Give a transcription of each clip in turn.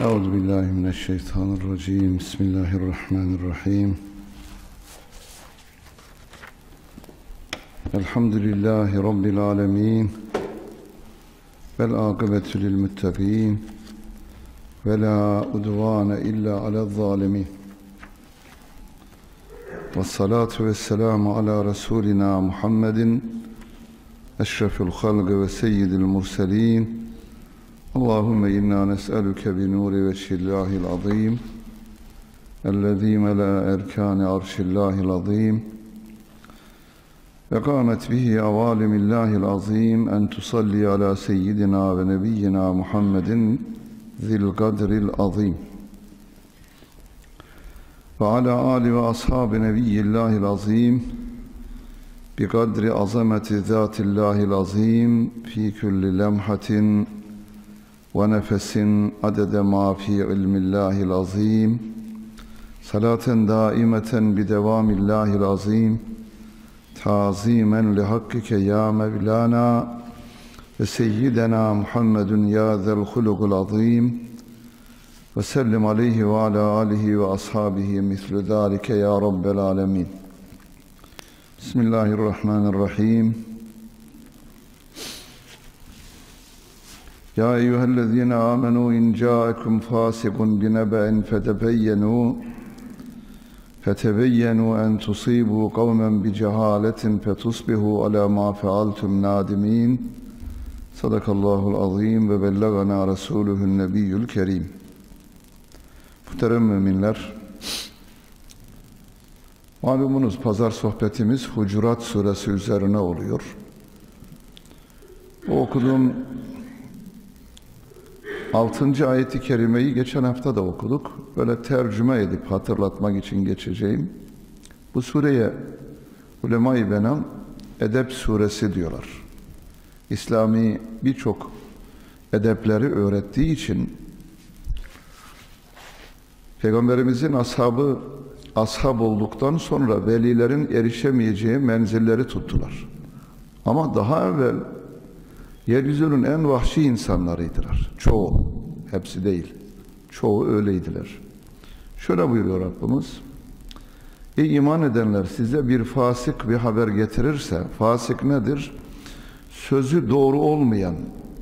Euzubillahimineşşeytanirracim. Bismillahirrahmanirrahim. Elhamdülillahi Rabbil alemin. Vel âkıbetü lil muttaqin. Ve la udvâne illa alel zâlimin. Vessalatu vesselamu ala Resulina Muhammedin eşrefil halgı ve seyyidil murselin. Allahümme inna nes'eluke bi nuri veçhillahil azim ellezî melâ erkâne arşillâhil azim ve kâmet bihi avâlimillâhil azim en tusalli ala seyyidina ve nebiyyina Muhammedin zil kadril azim ve ala âli ve ashâbi nebiyyillâhil azim bi kadri azameti zâtillâhil azim fi kulli lemhatin ve nefesin adede ma fi ilmillahil azim salaten daimeten bi devamillahil azim tazimen li hakkike ya Mevlana ve seyyidena Muhammedun ya zel hulukul azim ve sellim aleyhi ve ala alihi ve ashabihi mislu zâlike ya Rabbel alemin. Bismillahirrahmanirrahim. Ya eyyühellezine amenu in câekum fâsikun binebe'in fetebeyyenu en tusîbû kavmen bi cehâletin fetusbihu alâ mâ fealtum nâdimîn. Sadakallahul azîm ve bellegana rasûluhun nebiyyül kerîm. Muhterem müminler, malumunuz pazar sohbetimiz Hucurat suresi üzerine oluyor. O okuduğum 6. ayeti kerimeyi geçen hafta da okuduk. Böyle tercüme edip hatırlatmak için geçeceğim. Bu sureye ulema-i benam edep suresi diyorlar. İslami birçok edepleri öğrettiği için Peygamberimizin ashab olduktan sonra velilerin erişemeyeceği menzilleri tuttular. Ama daha evvel yeryüzünün en vahşi insanlarıydılar. Çoğu, hepsi değil. Çoğu öyleydiler. Şöyle buyuruyor Rabbimiz: Ey iman edenler, size bir fasık bir haber getirirse, fasık nedir? Sözü doğru olmayan,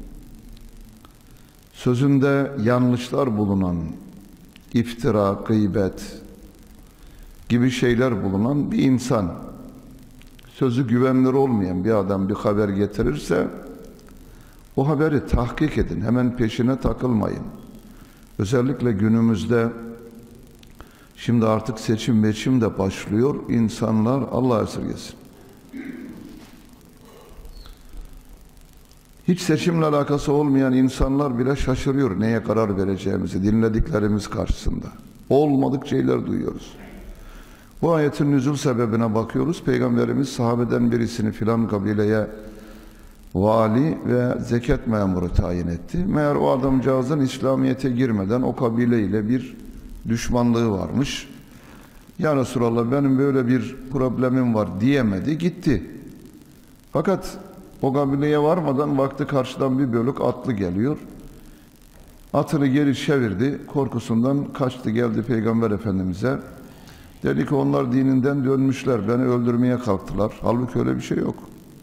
sözünde yanlışlar bulunan, iftira, gıybet gibi şeyler bulunan bir insan, sözü güvenilir olmayan bir adam bir haber getirirse, o haberi tahkik edin, hemen peşine takılmayın. Özellikle günümüzde, şimdi artık seçim de başlıyor, insanlar Allah esirgesin. Hiç seçimle alakası olmayan insanlar bile şaşırıyor neye karar vereceğimizi dinlediklerimiz karşısında. Olmadık şeyler duyuyoruz. Bu ayetin nüzul sebebine bakıyoruz. Peygamberimiz sahabeden birisini filan kabileye vali ve zekat memuru tayin etti. Meğer o adamcağızın İslamiyet'e girmeden o kabileyle bir düşmanlığı varmış. Ya Resulallah, benim böyle bir problemim var diyemedi, gitti. Fakat o kabileye varmadan baktı karşıdan bir bölük atlı geliyor. Atını geri çevirdi, korkusundan kaçtı, geldi Peygamber Efendimiz'e. Dedi ki onlar dininden dönmüşler, beni öldürmeye kalktılar. Halbuki öyle bir şey yok.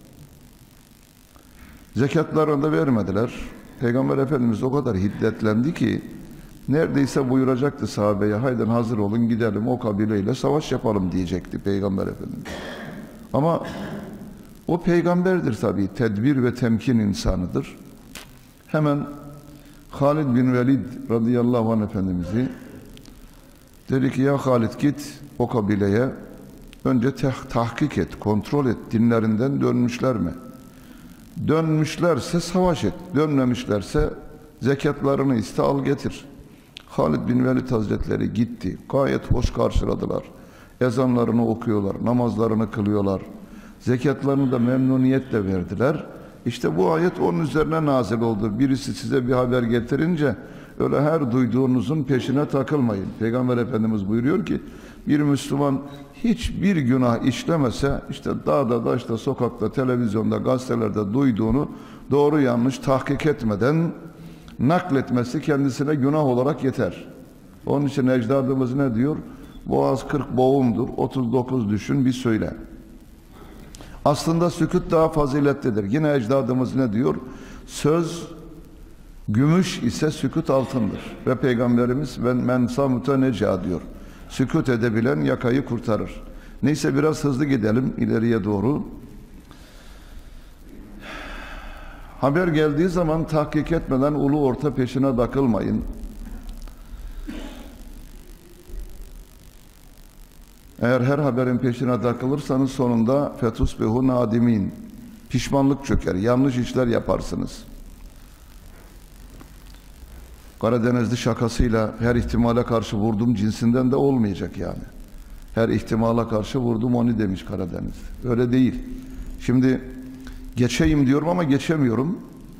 Zekatlarını da vermediler. Peygamber Efendimiz o kadar hiddetlendi ki neredeyse buyuracaktı sahabeye, haydi hazır olun gidelim o kabileyle savaş yapalım diyecekti Peygamber Efendimiz. Ama o peygamberdir tabii, tedbir ve temkin insanıdır. Hemen Halid bin Velid radıyallahu anh Efendimiz'i dedi ki, ya Halid, git o kabileye önce tahkik et, kontrol et, dinlerinden dönmüşler mi? Dönmüşlerse savaş et, dönmemişlerse zekatlarını iste, al getir. Halid bin Velid Hazretleri gitti, gayet hoş karşıladılar. Ezanlarını okuyorlar, namazlarını kılıyorlar. Zekatlarını da memnuniyetle verdiler. İşte bu ayet onun üzerine nazil oldu. Birisi size bir haber getirince öyle her duyduğunuzun peşine takılmayın. Peygamber Efendimiz buyuruyor ki, bir Müslüman hiçbir günah işlemese, işte dağda, daşta, sokakta, televizyonda, gazetelerde duyduğunu doğru yanlış tahkik etmeden nakletmesi kendisine günah olarak yeter. Onun için ecdadımız ne diyor? Boğaz 40 boğumdur, 39 düşün bir söyle. Aslında sükût daha faziletlidir. Yine ecdadımız ne diyor? Söz gümüş ise sükût altındır. Ve Peygamberimiz men samute neca diyor. Sükût edebilen yakayı kurtarır. Neyse biraz hızlı gidelim ileriye doğru. Haber geldiği zaman tahkik etmeden ulu orta peşine takılmayın. Eğer her haberin peşine takılırsanız sonunda fetusbihu nadimin. Pişmanlık çöker, yanlış işler yaparsınız. Karadenizli şakasıyla her ihtimale karşı vurdum cinsinden de olmayacak yani. Her ihtimala karşı vurdum onu demiş Karadeniz. Öyle değil. Şimdi geçeyim diyorum ama geçemiyorum.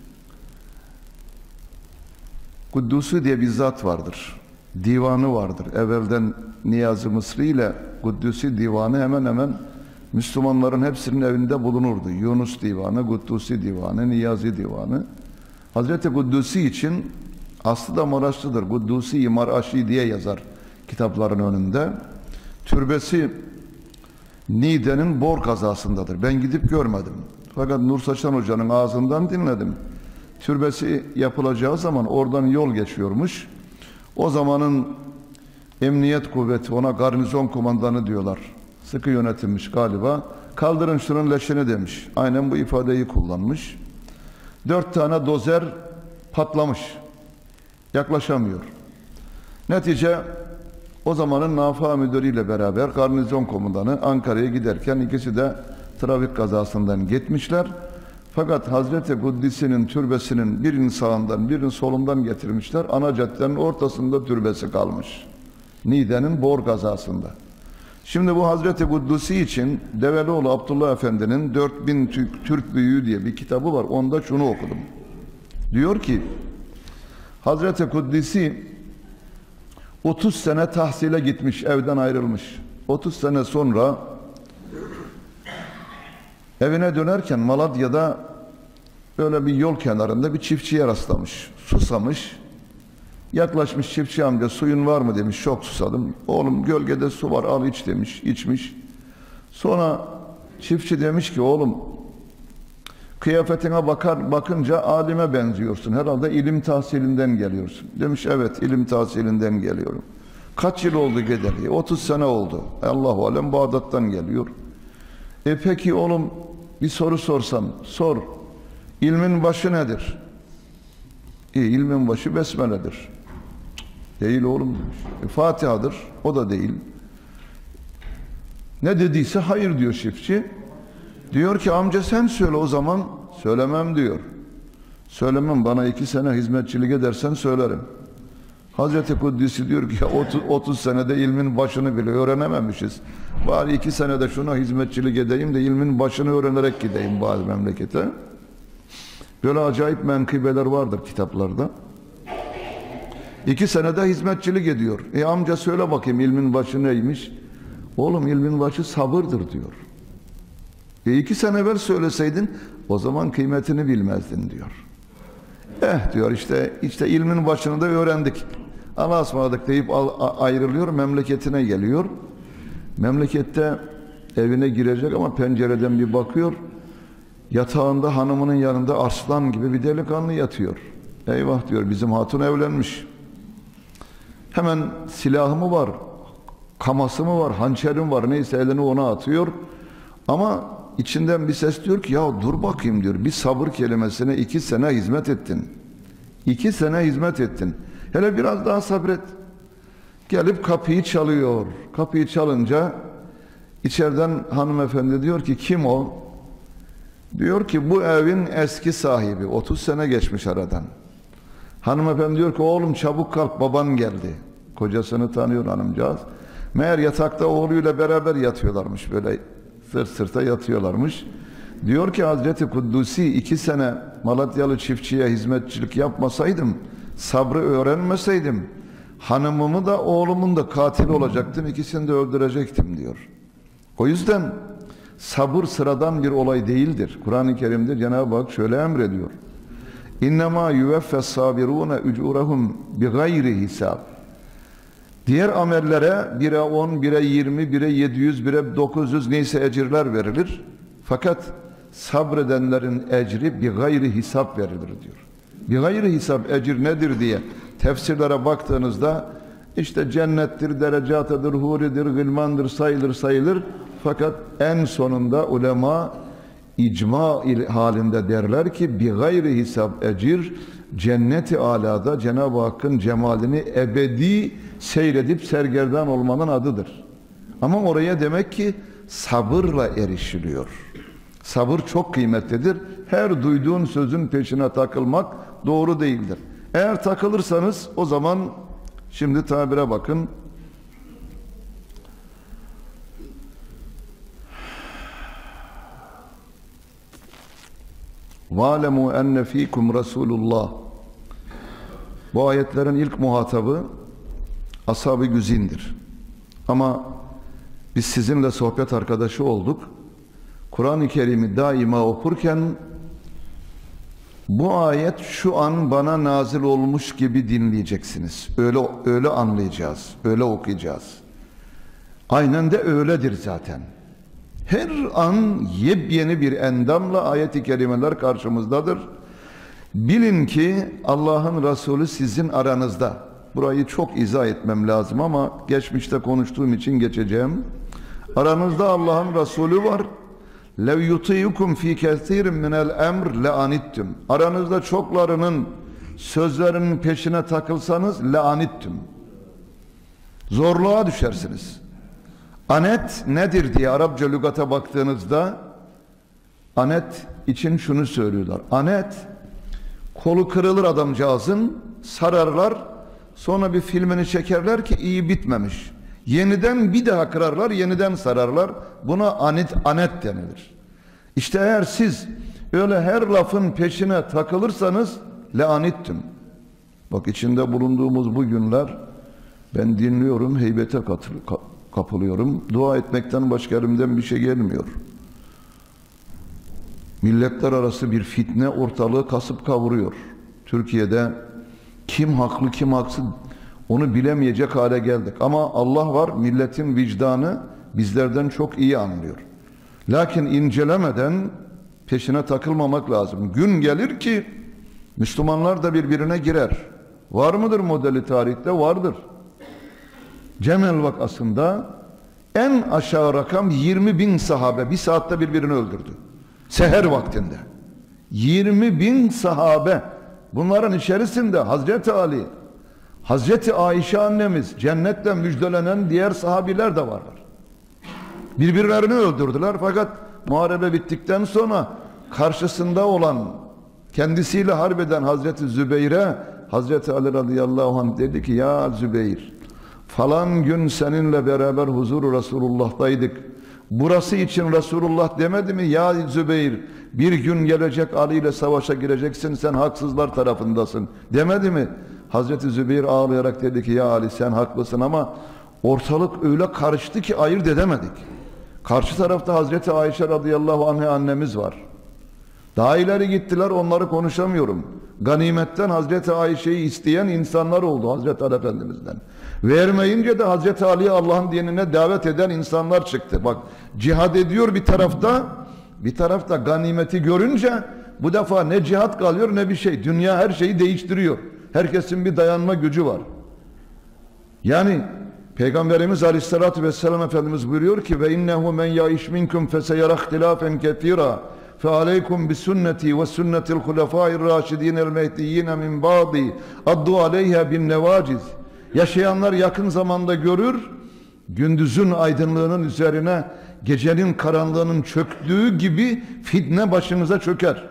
Kuddusi diye bir zat vardır. Divanı vardır. Evvelden Niyazi Mısri ile Kuddusi divanı hemen hemen Müslümanların hepsinin evinde bulunurdu. Yunus divanı, Kuddusi divanı, Niyazi divanı. Hazreti Kuddusi için aslı da Maraşlıdır. Kuddusi Maraşi diye yazar kitapların önünde. Türbesi Niğde'nin Bor kazasındadır. Ben gidip görmedim. Fakat Nur Saçan Hoca'nın ağzından dinledim. Türbesi yapılacağı zaman oradan yol geçiyormuş. O zamanın emniyet kuvveti, ona garnizon kumandanı diyorlar. Sıkı yönetilmiş galiba. Kaldırın şunun leşini demiş. Aynen bu ifadeyi kullanmış. 4 tane dozer patlamış. Yaklaşamıyor. Netice o zamanın Nafa müdürüyle beraber garnizon komutanı Ankara'ya giderken ikisi de trafik kazasından gitmişler. Fakat Hazreti Kuddisi'nin türbesinin birinin sağından birinin solundan getirmişler. Ana caddenin ortasında türbesi kalmış. Niğde'nin Bor kazasında. Şimdi bu Hazreti Kuddisi için Develioğlu Abdullah Efendi'nin 4000 Türk Büyüğü diye bir kitabı var. Onda şunu okudum. Diyor ki Hazreti Kuddisi 30 sene tahsile gitmiş, evden ayrılmış. 30 sene sonra evine dönerken Malatya'da böyle bir yol kenarında bir çiftçiye rastlamış. Susamış. Yaklaşmış çiftçi amca suyun var mı demiş. Çok susadım. Oğlum gölgede su var al iç demiş. İçmiş. Sonra çiftçi demiş ki oğlum kıyafetine bakınca alime benziyorsun. Herhalde ilim tahsilinden geliyorsun. Demiş evet ilim tahsilinden geliyorum. Kaç yıl oldu gideli? 30 sene oldu. Allahu alem Bağdat'tan geliyor. Peki oğlum bir soru sorsam. Sor. İlmin başı nedir? İlmin başı besmeledir. Değil oğlum demiş. Fatiha'dır. O da değil. Ne dediyse hayır diyor çiftçi. Diyor ki amca sen söyle o zaman. Söylemem diyor. Söylemem, bana 2 sene hizmetçilik edersen söylerim. Hazreti Kuddisi diyor ki 30 senede ilmin başını bile öğrenememişiz. Bari 2 senede şuna hizmetçilik edeyim de ilmin başını öğrenerek gideyim bazı memlekete. Böyle acayip menkıbeler vardır kitaplarda. 2 senede hizmetçilik ediyor. Amca söyle bakayım ilmin başı neymiş? Oğlum ilmin başı sabırdır diyor. 2 sene evvel söyleseydin o zaman kıymetini bilmezdin diyor. Diyor işte ilmin başını da öğrendik. Allah'a ısmarladık deyip ayrılıyor, memleketine geliyor. Memlekette evine girecek ama pencereden bir bakıyor. Yatağında hanımının yanında arslan gibi bir delikanlı yatıyor. Eyvah diyor bizim hatun evlenmiş. Hemen silahı mı var, kaması mı var, hançerim var neyse elini ona atıyor. Ama içinden bir ses diyor ki ya dur bakayım diyor. Bir sabır kelimesine 2 sene hizmet ettin. 2 sene hizmet ettin. Hele biraz daha sabret. Gelip kapıyı çalıyor. Kapıyı çalınca içeriden hanımefendi diyor ki kim o? Diyor ki bu evin eski sahibi. 30 sene geçmiş aradan. Hanımefendi diyor ki oğlum çabuk kalk baban geldi. Kocasını tanıyor hanımcağız. Meğer yatakta oğluyla beraber yatıyorlarmış böyle. Sırt sırta yatıyorlarmış. Diyor ki Hazreti Kuddusi 2 sene Malatyalı çiftçiye hizmetçilik yapmasaydım, sabrı öğrenmeseydim, hanımımı da oğlumun da katil olacaktım, ikisini de öldürecektim diyor. O yüzden sabır sıradan bir olay değildir. Kur'an-ı Kerim'de Cenab-ı Hak şöyle emrediyor. İnnemâ yüveffes sabirûne ücûrehum bi gayri hisab. Diğer amellere 1'e 10, 1'e 20, 1'e 700, 1'e 900 neyse ecirler verilir. Fakat sabredenlerin ecri bi gayri hisap verilir diyor. Bi gayri hisap ecir nedir diye tefsirlere baktığınızda işte cennettir, derecatıdır, huridir, gılmandır sayılır. Fakat en sonunda ulema icma halinde derler ki bi gayri hisap ecir cenneti alada Cenab-ı Hakk'ın cemalini ebedi seyredip sergerdan olmanın adıdır. Ama oraya demek ki sabırla erişiliyor. Sabır çok kıymetlidir. Her duyduğun sözün peşine takılmak doğru değildir. Eğer takılırsanız o zaman şimdi tabire bakın. وَعَلَمُوا اَنَّ ف۪يكُمْ Resulullah. Bu ayetlerin ilk muhatabı ashab-ı güzindir. Ama biz sizinle sohbet arkadaşı olduk. Kur'an-ı Kerim'i daima okurken bu ayet şu an bana nazil olmuş gibi dinleyeceksiniz. Öyle anlayacağız, öyle okuyacağız. Aynen de öyledir zaten. Her an yepyeni bir endamla ayet-i kerimeler karşımızdadır. Bilin ki Allah'ın Resulü sizin aranızda. Burayı çok izah etmem lazım ama geçmişte konuştuğum için geçeceğim. Aranızda Allah'ın Resulü var. لَوْ يُطِيُكُمْ ف۪ي كَثِيرٍ مِنَ الْاَمْرِ لَاَنِتْتُمْ. Aranızda çoklarının sözlerinin peşine takılsanız لَاَنِتْتُمْ. Zorluğa düşersiniz. Anet nedir diye Arapça lügata baktığınızda anet için şunu söylüyorlar. Anet, kolu kırılır adamcağızın, sararlar, sonra bir filmini çekerler ki iyi bitmemiş. Yeniden bir daha kırarlar, yeniden sararlar. Buna anet denilir. İşte eğer siz öyle her lafın peşine takılırsanız le'anittüm. Bak içinde bulunduğumuz bu günler ben dinliyorum, heybete kapılıyorum. Dua etmekten başka elimden bir şey gelmiyor. Milletler arası bir fitne ortalığı kasıp kavuruyor. Türkiye'de kim haklı kim haksız onu bilemeyecek hale geldik. Ama Allah var, milletin vicdanı bizlerden çok iyi anlıyor. Lakin incelemeden peşine takılmamak lazım. Gün gelir ki Müslümanlar da birbirine girer. Var mıdır modeli tarihte? Vardır. Cemel vakasında en aşağı rakam 20.000 sahabe bir saatte birbirini öldürdü. Seher vaktinde. 20.000 sahabe. Bunların içerisinde Hazreti Ali, Hazreti Ayşe annemiz, cennetle müjdelenen diğer sahabiler de varlar. Birbirlerini öldürdüler fakat muharebe bittikten sonra karşısında olan, kendisiyle harbeden Hazreti Zübeyir'e Hazreti Ali radıyallahu anh dedi ki ya Zübeyir, falan gün seninle beraber huzur-u Resulullah'taydık. Burası için Resulullah demedi mi? Ya Zübeyir, bir gün gelecek Ali ile savaşa gireceksin, sen haksızlar tarafındasın demedi mi? Hazreti Zübeyir ağlayarak dedi ki ya Ali sen haklısın ama ortalık öyle karıştı ki ayırt edemedik. Karşı tarafta Hazreti Ayşe radıyallahu anh annemiz var. Daha ileri gittiler, onları konuşamıyorum. Ganimetten Hazreti Ayşe'yi isteyen insanlar oldu Hazreti Ali Efendimiz'den. Vermeyince de Hazreti Ali'yi Allah'ın dinine davet eden insanlar çıktı. Bak cihad ediyor bir tarafta ganimeti görünce bu defa ne cihat kalıyor ne bir şey. Dünya her şeyi değiştiriyor. Herkesin bir dayanma gücü var. Yani Peygamberimiz Aleyhisselatü Vesselam Efendimiz buyuruyor ki ve innehu men yaiş minkum feseyara ihtilafen ketira fe aleykum bi sünneti ve sünnetil hulefâir râşidînel mehdiyyîne min bâdi addu aleyha bin nevaciz. Yaşayanlar yakın zamanda görür, gündüzün aydınlığının üzerine gecenin karanlığının çöktüğü gibi fitne başınıza çöker.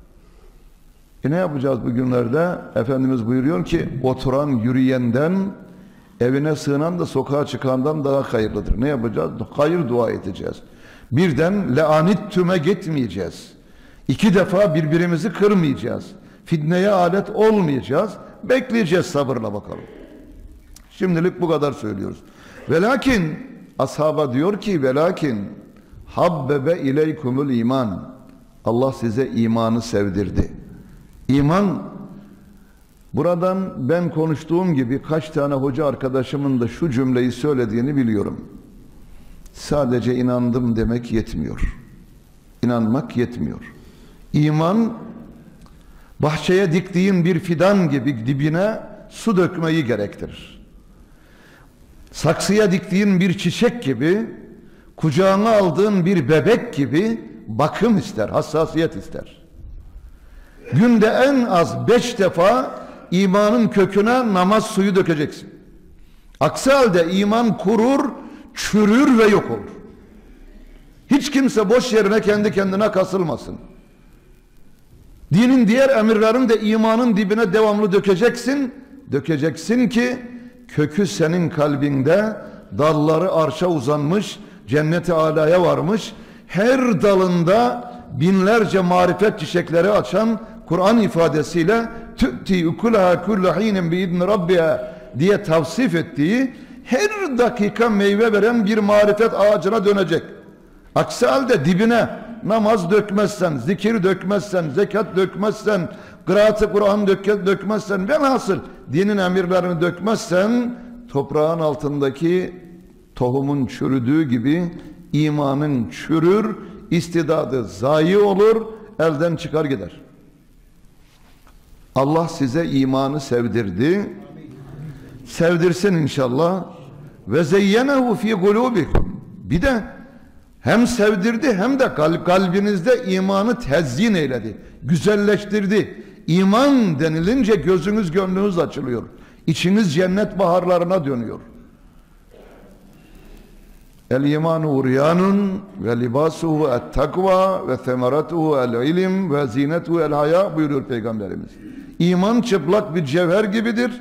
Ne yapacağız bu günlerde? Efendimiz buyuruyor ki oturan yürüyenden, evine sığınan da sokağa çıkandan daha hayırlıdır. Ne yapacağız? Hayır dua edeceğiz. Birden le'anittüme gitmeyeceğiz. 2 defa birbirimizi kırmayacağız. Fitneye alet olmayacağız. Bekleyeceğiz sabırla bakalım. Şimdilik bu kadar söylüyoruz. Velakin ashaba diyor ki velakin habbebe ileykumul iman. Allah size imanı sevdirdi. İman, buradan ben konuştuğum gibi kaç tane hoca arkadaşımın da şu cümleyi söylediğini biliyorum. Sadece inandım demek yetmiyor. İnanmak yetmiyor. İman, bahçeye diktiğin bir fidan gibi dibine su dökmeyi gerektirir. Saksıya diktiğin bir çiçek gibi, kucağına aldığın bir bebek gibi bakım ister, hassasiyet ister. Günde en az 5 defa imanın köküne namaz suyu dökeceksin. Aksi halde iman kurur, çürür ve yok olur. Hiç kimse boş yerine kendi kendine kasılmasın. Dinin diğer emirlerini de imanın dibine devamlı dökeceksin. Dökeceksin ki kökü senin kalbinde, dalları arşa uzanmış, cennet-i alaya varmış, her dalında binlerce marifet çiçekleri açan Kur'an ifadesiyle tü'ti ukulaha kullu hinin bi'idni rabbiha diye tavsif ettiği her dakika meyve veren bir marifet ağacına dönecek. Aksi halde dibine namaz dökmezsen, zikir dökmezsen, zekat dökmezsen, kıraat-ı Kur'an dökmezsen, velhasıl dinin emirlerini dökmezsen, toprağın altındaki tohumun çürüdüğü gibi imanın çürür, istidadı zayi olur, elden çıkar gider. Allah size imanı sevdirdi. Sevdirsin inşallah. Ve zeyyenehu fi kulubikum. Bir de hem sevdirdi hem de kalbinizde imanı tezyin eyledi. Güzelleştirdi. İman denilince gözünüz gönlünüz açılıyor. İçiniz cennet baharlarına dönüyor. El imanu uryanun ve libasuhu et takva ve semeratuhu el ilim ve zinetuhu el haya buyuruyor Peygamberimiz. İman çıplak bir cevher gibidir.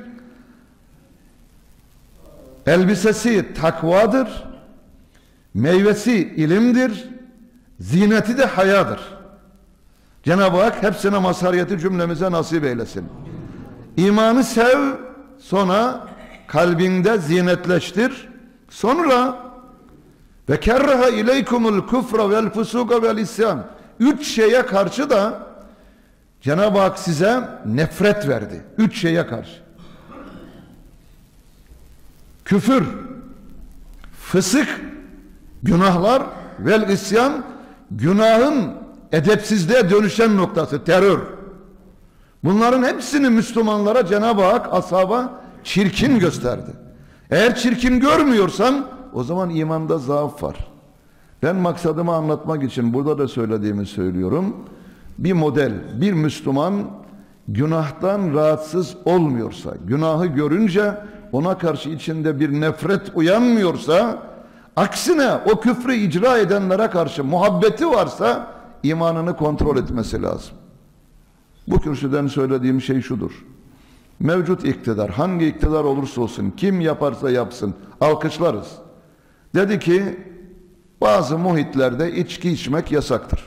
Elbisesi takvadır. Meyvesi ilimdir. Zineti de hayadır. Cenab-ı Hak hepsine mazhariyeti cümlemize nasip eylesin. İmanı sev, sonra kalbinde zinetleştir. Sonra ve kerreha ileykumul kufra vel fusuka vel isyan. 3 şeye karşı da Cenab-ı Hak size nefret verdi. 3 şeye karşı. Küfür, fısık, günahlar vel isyan, günahın edepsizliğe dönüşen noktası, terör. Bunların hepsini Müslümanlara Cenab-ı Hak ashaba çirkin gösterdi. Eğer çirkin görmüyorsan o zaman imanda zaaf var. Ben maksadımı anlatmak için burada da söylediğimi söylüyorum. Bir model, bir Müslüman günahtan rahatsız olmuyorsa, günahı görünce ona karşı içinde bir nefret uyanmıyorsa, aksine o küfrü icra edenlere karşı muhabbeti varsa imanını kontrol etmesi lazım. Bu kürsüden söylediğim şey şudur. Mevcut iktidar, hangi iktidar olursa olsun, kim yaparsa yapsın, alkışlarız. Dedi ki bazı muhitlerde içki içmek yasaktır.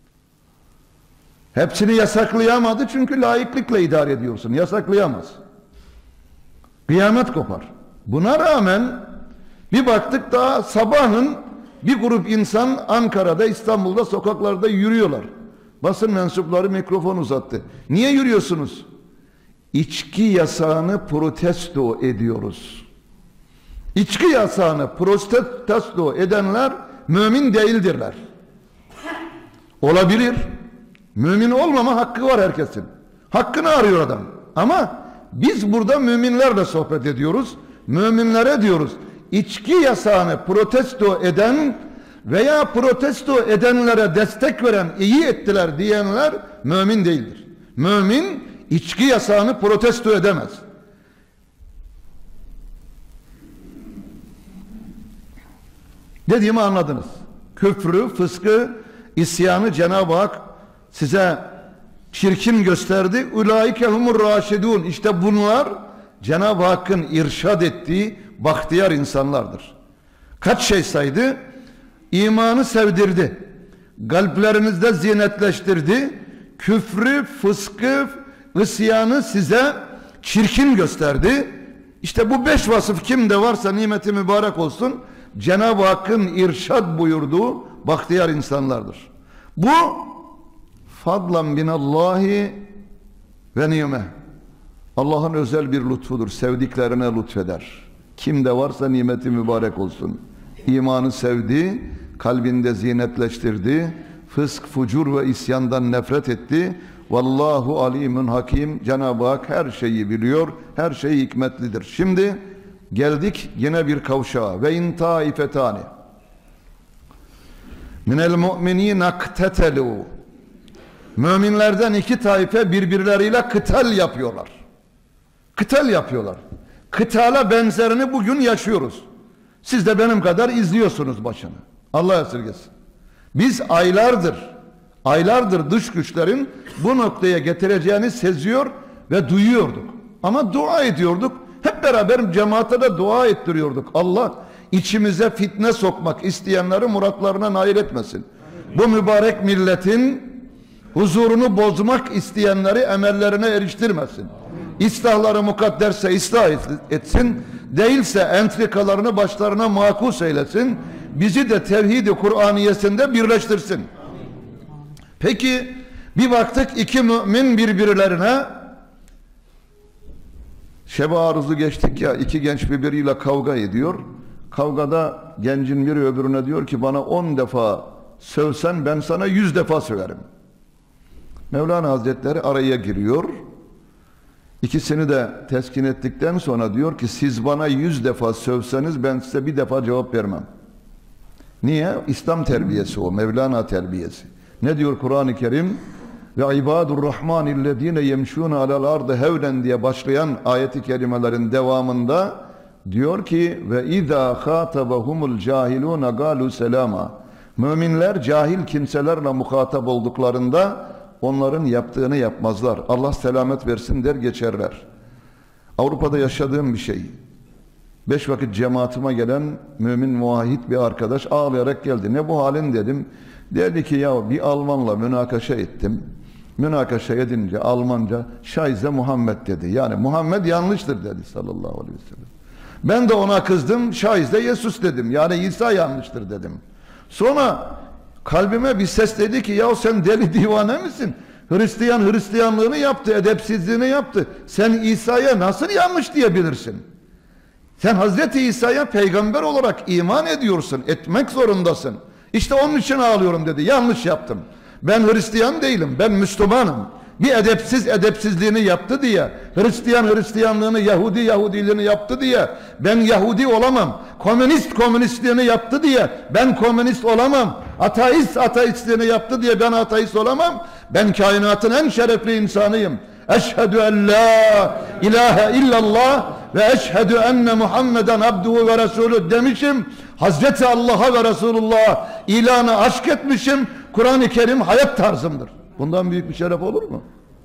Hepsini yasaklayamadı çünkü laiklikle idare ediyorsun. Yasaklayamaz. Kıyamet kopar. Buna rağmen bir baktık daha sabahın bir grup insan Ankara'da, İstanbul'da sokaklarda yürüyorlar. Basın mensupları mikrofon uzattı. Niye yürüyorsunuz? İçki yasağını protesto ediyoruz. İçki yasağını protesto edenler mümin değildirler. Olabilir. Mümin olmama hakkı var herkesin. Hakkını arıyor adam. Ama biz burada müminlerle sohbet ediyoruz. Müminlere diyoruz. İçki yasağını protesto eden veya protesto edenlere destek veren, iyi ettiler diyenler mümin değildir. Mümin içki yasağını protesto edemez. Dediğimi anladınız. Küfrü, fıskı, isyanı Cenab-ı Hak size çirkin gösterdi. Ulaike humur raşidun. İşte bunlar Cenab-ı Hakk'ın irşad ettiği bahtiyar insanlardır. Kaç şey saydı? İmanı sevdirdi. Kalplerinizde zinetleştirdi. Küfrü, fıskı, isyanı size çirkin gösterdi. İşte bu 5 vasıf kimde varsa nimeti mübarek olsun. Cenab-ı Hakk'ın irşad buyurduğu bahtiyar insanlardır. Bu fadlan minallahi ve ni'me. Allah'ın özel bir lütfudur. Sevdiklerine lütfeder. Kimde varsa nimeti mübarek olsun. İmanı sevdi, kalbinde zinetleştirdi, fısk, fucur ve isyandan nefret etti. Vallahu alimun hakim. Cenab-ı Hak her şeyi biliyor, her şey hikmetlidir. Şimdi geldik yine bir kavşağa. Ve in taifetani minel mu'minîne iktetelû. Müminlerden iki taife birbirleriyle kıtal yapıyorlar. Kıtal yapıyorlar. Kıtala benzerini bugün yaşıyoruz. Siz de benim kadar izliyorsunuz başını. Allah esirgesin. Biz aylardır dış güçlerin bu noktaya getireceğini seziyor ve duyuyorduk. Ama dua ediyorduk. Hep beraber cemaate de dua ettiriyorduk. Allah içimize fitne sokmak isteyenleri muratlarına nail etmesin. Bu mübarek milletin huzurunu bozmak isteyenleri emellerine eriştirmesin. İslahları mukadderse ıslah etsin, değilse entrikalarını başlarına makus eylesin. Bizi de tevhid-i Kur'aniyesinde birleştirsin. Peki bir baktık iki mümin birbirlerine, Şeb-i Aruz'u geçtik ya, iki genç birbiriyle kavga ediyor. Kavgada gencin biri öbürüne diyor ki bana 10 defa sövsen ben sana 100 defa söverim. Mevlana Hazretleri araya giriyor. İkisini de teskin ettikten sonra diyor ki siz bana 100 defa sövseniz ben size bir defa cevap vermem. Niye? İslam terbiyesi o, Mevlana terbiyesi. Ne diyor Kur'an-ı Kerim? Ve ibadur rahmanillezine yemşûne alel ardı hevlen diye başlayan ayeti kerimelerin devamında diyor ki ve izâ khâtabahumul cahilûne gâlû selâma. Müminler cahil kimselerle muhatap olduklarında onların yaptığını yapmazlar. Allah selamet versin der geçerler. Avrupa'da yaşadığım bir şey. 5 vakit cemaatime gelen mümin muvahhid bir arkadaş ağlayarak geldi. Ne bu halin dedim. Dedi ki ya bir Almanla münakaşa ettim. Münakaşa edince Almanca Şaize Muhammed dedi. Yani Muhammed yanlıştır dedi sallallahu aleyhi ve sellem. Ben de ona kızdım. Şaize Yesus dedim. Yani İsa yanlıştır dedim. Sonra kalbime bir ses dedi ki ya sen deli divane misin? Hristiyanlığını yaptı, edepsizliğini yaptı. Sen İsa'ya nasıl yanlış diyebilirsin? Sen Hazreti İsa'ya peygamber olarak iman ediyorsun, etmek zorundasın. İşte onun için ağlıyorum dedi. Yanlış yaptım. Ben Hristiyan değilim, ben Müslümanım. Bir edepsizliğini yaptı diye, Hristiyanlığını, Yahudiliğini yaptı diye ben Yahudi olamam. Komünistliğini yaptı diye ben komünist olamam. Ateistliğini yaptı diye ben ateist olamam. Ben kainatın en şerefli insanıyım. Eşhedü en la ilahe illallah ve eşhedü enne Muhammeden abduhu ve resulü demişim. Hazreti Allah'a ve Resulullah'a ilanı aşk etmişim. Kur'an-ı Kerim hayat tarzımdır. Bundan büyük bir şeref olur mu?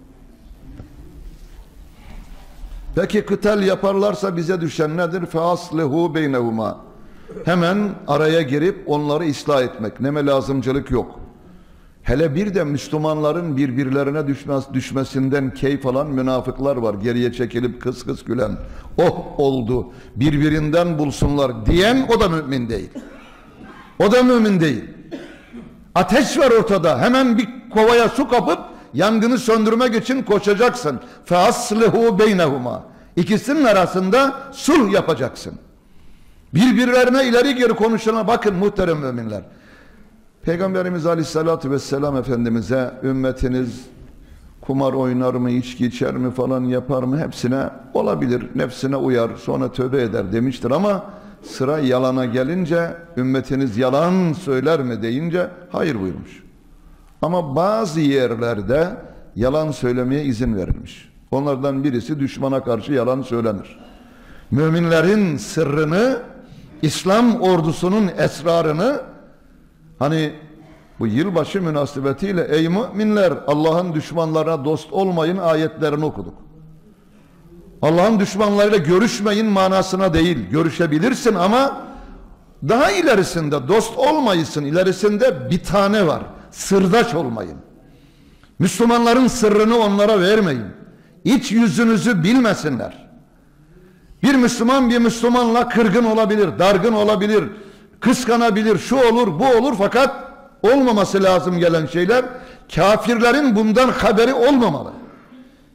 Peki kıtal yaparlarsa bize düşen nedir? فَاصْلِهُ بَيْنَهُمَا. Hemen araya girip onları ıslah etmek. Neme lazımcılık yok. Hele bir de Müslümanların birbirlerine düşmesinden keyif alan münafıklar var. Geriye çekilip kıs kıs gülen. Oh oldu, birbirinden bulsunlar diyen o da mümin değil. O da mümin değil. Ateş var ortada. Hemen bir kovaya su kapıp yangını söndürmek için koşacaksın. فَاصْلِهُ بَيْنَهُمَا. İkisinin arasında sulh yapacaksın. Birbirlerine ileri geri konuşana bakın muhterem müminler. Peygamberimiz Aleyhisselatü Vesselam Efendimiz'e ümmetiniz kumar oynar mı, içki içer mi falan yapar mı hepsine olabilir. Nefsine uyar sonra tövbe eder demiştir ama sıra yalana gelince ümmetiniz yalan söyler mi deyince hayır buyurmuş. Ama bazı yerlerde yalan söylemeye izin verilmiş. Onlardan birisi düşmana karşı yalan söylenir. Müminlerin sırrını, İslam ordusunun esrarını hani bu yılbaşı münasebetiyle ey müminler Allah'ın düşmanlarına dost olmayın ayetlerini okuduk. Allah'ın düşmanlarıyla görüşmeyin manasına değil. Görüşebilirsin ama daha ilerisinde dost olmayısın. İlerisinde bir tane var. Sırdaş olmayın. Müslümanların sırrını onlara vermeyin. İç yüzünüzü bilmesinler. Bir Müslüman bir Müslümanla kırgın olabilir, dargın olabilir, kıskanabilir, şu olur, bu olur fakat olmaması lazım gelen şeyler kafirlerin bundan haberi olmamalı.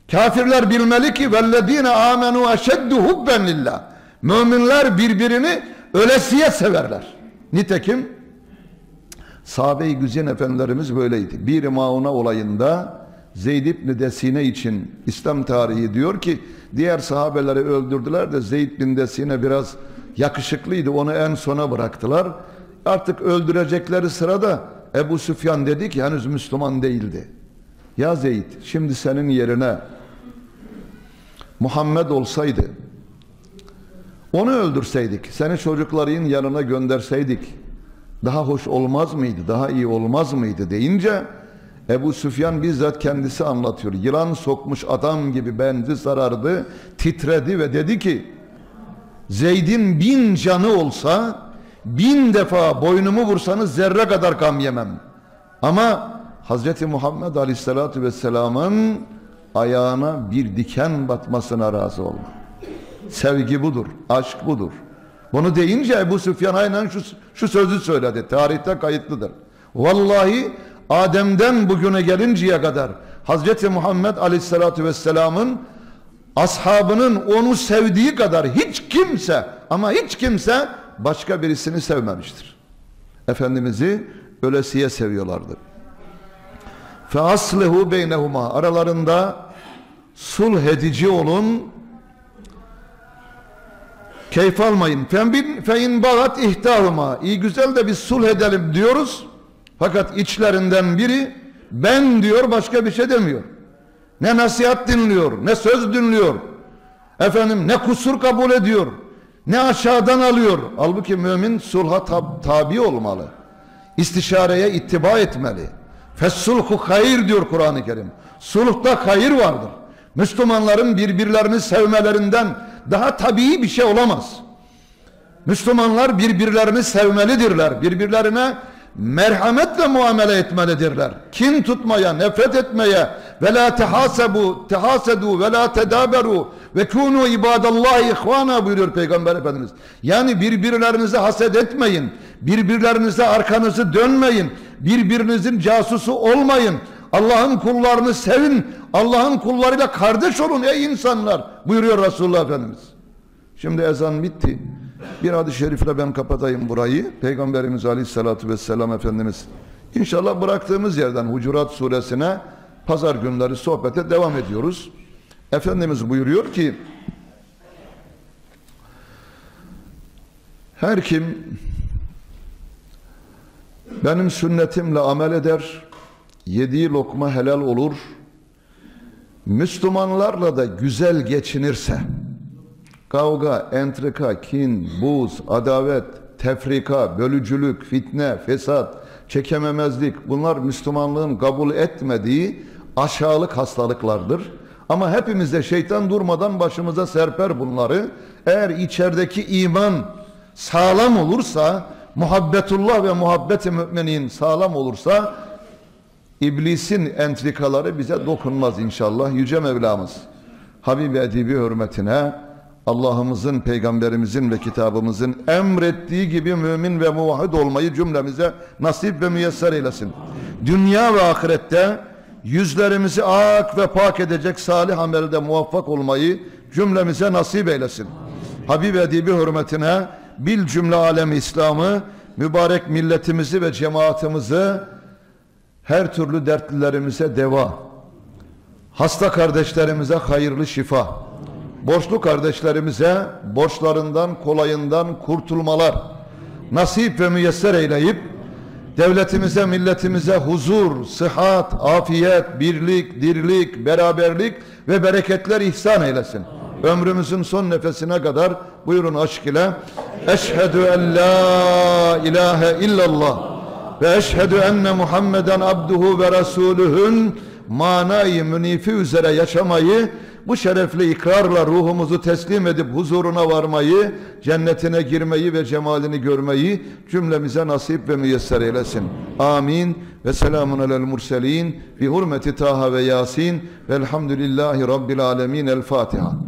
Kafirler bilmeli ki vellezine amenu eşeddu hubben lillah. Müminler birbirini ölesiye severler. Nitekim sahabe-i güzin efendilerimiz böyleydi. Bir Mauna olayında Zeyd ibn Desine için İslam tarihi diyor ki diğer sahabeleri öldürdüler de Zeyd bin Desine biraz yakışıklıydı, onu en sona bıraktılar. Artık öldürecekleri sırada Ebu Süfyan dedi ki henüz Müslüman değildi. Ya Zeyd, şimdi senin yerine Muhammed olsaydı, onu öldürseydik, seni çocukların yanına gönderseydik daha hoş olmaz mıydı, daha iyi olmaz mıydı deyince Ebu Süfyan bizzat kendisi anlatıyor. Yılan sokmuş adam gibi benzi sarardı, titredi ve dedi ki Zeyd'in 1000 canı olsa 1000 defa boynumu vursanız zerre kadar gam yemem. Ama Hz. Muhammed Aleyhisselatü Vesselam'ın ayağına bir diken batmasına razı olma. Sevgi budur, aşk budur. Bunu deyince Ebu Süfyan aynen şu sözü söyledi. Tarihte kayıtlıdır. Vallahi Adem'den bugüne gelinceye kadar Hz. Muhammed Aleyhisselatü Vesselam'ın ashabının onu sevdiği kadar hiç kimse ama hiç kimse başka birisini sevmemiştir. Efendimiz'i ölesiye seviyorlardı. Fe aslihu beynehuma, aralarında sulh edici olun. Keyif almayın. Fe in bagat ihtahuma, iyi güzel de biz sulh edelim diyoruz. Fakat içlerinden biri ben diyor, başka bir şey demiyor. Ne nasihat dinliyor, ne söz dinliyor. Efendim ne kusur kabul ediyor, ne aşağıdan alıyor. Halbuki mümin sulha tabi olmalı. İstişareye ittiba etmeli. Fessulhu hayır diyor Kur'an-ı Kerim. Sulhta hayır vardır. Müslümanların birbirlerini sevmelerinden daha tabii bir şey olamaz. Müslümanlar birbirlerini sevmelidirler. Birbirlerine merhametle muamele etmelidirler. Kin tutmaya, nefret etmeye ve la tehasedu ve la tedaberu ve kunu ibadallahi ihvana buyuruyor Peygamber Efendimiz. Yani birbirlerinize haset etmeyin. Birbirlerinize arkanızı dönmeyin. Birbirinizin casusu olmayın. Allah'ın kullarını sevin. Allah'ın kullarıyla kardeş olun ey insanlar buyuruyor Resulullah Efendimiz. Şimdi ezan bitti. Bir hadis-i şerifle ben kapatayım burayı. Peygamberimiz Aleyhisselatü Vesselam Efendimiz İnşallah bıraktığımız yerden Hucurat Suresine pazar günleri sohbete devam ediyoruz. Efendimiz buyuruyor ki her kim benim sünnetimle amel eder, yediği lokma helal olur, Müslümanlarla da güzel geçinirse, kavga, entrika, kin, buz, adavet, tefrika, bölücülük, fitne, fesat, çekememezlik, bunlar Müslümanlığın kabul etmediği aşağılık hastalıklardır. Ama hepimizde şeytan durmadan başımıza serper bunları. Eğer içerideki iman sağlam olursa, muhabbetullah ve muhabbet-i müminin sağlam olursa, İblisin entrikaları bize dokunmaz inşallah. Yüce Mevlamız Habib-i Edibi hürmetine Allah'ımızın, Peygamberimizin ve kitabımızın emrettiği gibi mümin ve muvahhid olmayı cümlemize nasip ve müyesser eylesin. Dünya ve ahirette yüzlerimizi ak ve pak edecek salih amelde muvaffak olmayı cümlemize nasip eylesin. Habib-i Edibi hürmetine bil cümle alem İslam'ı, mübarek milletimizi ve cemaatimizi her türlü dertlilerimize deva, hasta kardeşlerimize hayırlı şifa, borçlu kardeşlerimize borçlarından, kolayından kurtulmalar nasip ve müyesser eyleyip devletimize, milletimize huzur, sıhhat, afiyet, birlik, dirlik, beraberlik ve bereketler ihsan eylesin. Ömrümüzün son nefesine kadar buyurun aşk ile eşhedü en la ilahe illallah ve eşhedü enne Muhammeden abduhu ve resulühün manayı münifi üzere yaşamayı, bu şerefli ikrarla ruhumuzu teslim edip huzuruna varmayı, cennetine girmeyi ve cemalini görmeyi cümlemize nasip ve müyesser eylesin. Amin. Ve selamun alel murselin bi hurmeti Taha ve Yasin velhamdülillahi rabbil alemin. El Fatiha.